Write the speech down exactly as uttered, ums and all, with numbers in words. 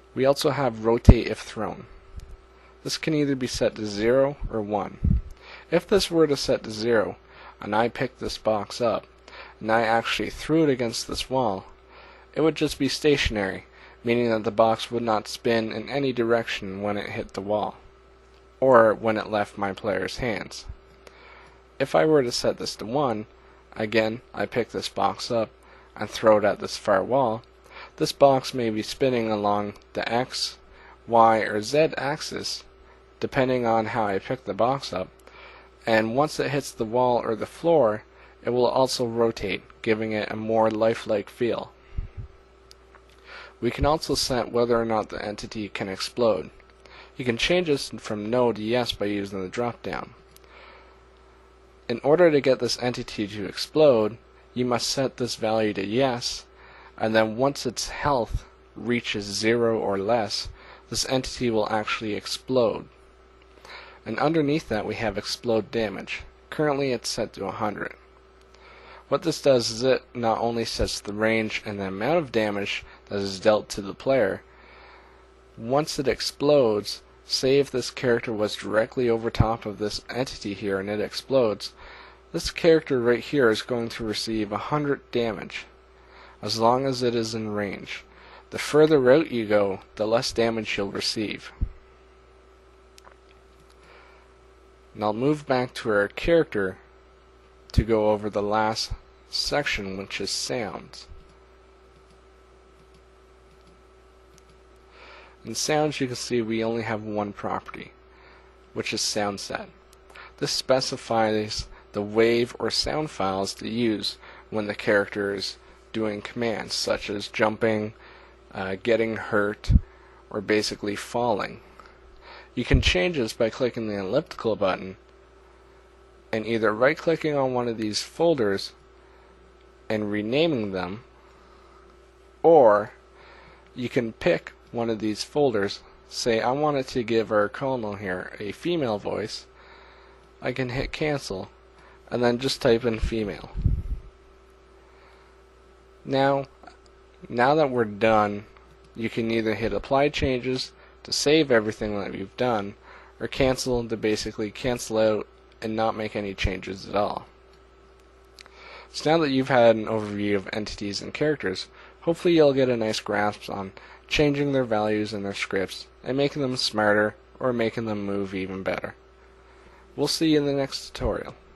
We also have rotate if thrown. This can either be set to zero or one. If this were to set to zero, and I picked this box up, and I actually threw it against this wall, it would just be stationary, meaning that the box would not spin in any direction when it hit the wall, or when it left my player's hands. If I were to set this to one, again, I pick this box up and throw it at this far wall, this box may be spinning along the X, Y, or Z axis, depending on how I pick the box up, and once it hits the wall or the floor, it will also rotate, giving it a more lifelike feel. We can also set whether or not the entity can explode. You can change this from no to yes by using the drop down. In order to get this entity to explode, you must set this value to yes, and then once its health reaches zero or less, this entity will actually explode. And underneath that we have explode damage. Currently it's set to one hundred. What this does is it not only sets the range and the amount of damage that is dealt to the player, once it explodes, say if this character was directly over top of this entity here and it explodes, this character right here is going to receive one hundred damage, as long as it is in range. The further out you go, the less damage you'll receive. And I'll move back to our character to go over the last section, which is sounds. In sounds, you can see we only have one property, which is sound set. This specifies the wave or sound files to use when the character is doing commands such as jumping, uh, getting hurt, or basically falling. You can change this by clicking the elliptical button and either right-clicking on one of these folders and renaming them, or you can pick one of these folders. Say I wanted to give our colonel here a female voice. I can hit cancel and then just type in female. Now, now that we're done, you can either hit apply changes to save everything that you've done, or cancel to basically cancel out and not make any changes at all. So now that you've had an overview of entities and characters, hopefully you'll get a nice grasp on changing their values in their scripts and making them smarter or making them move even better. We'll see you in the next tutorial.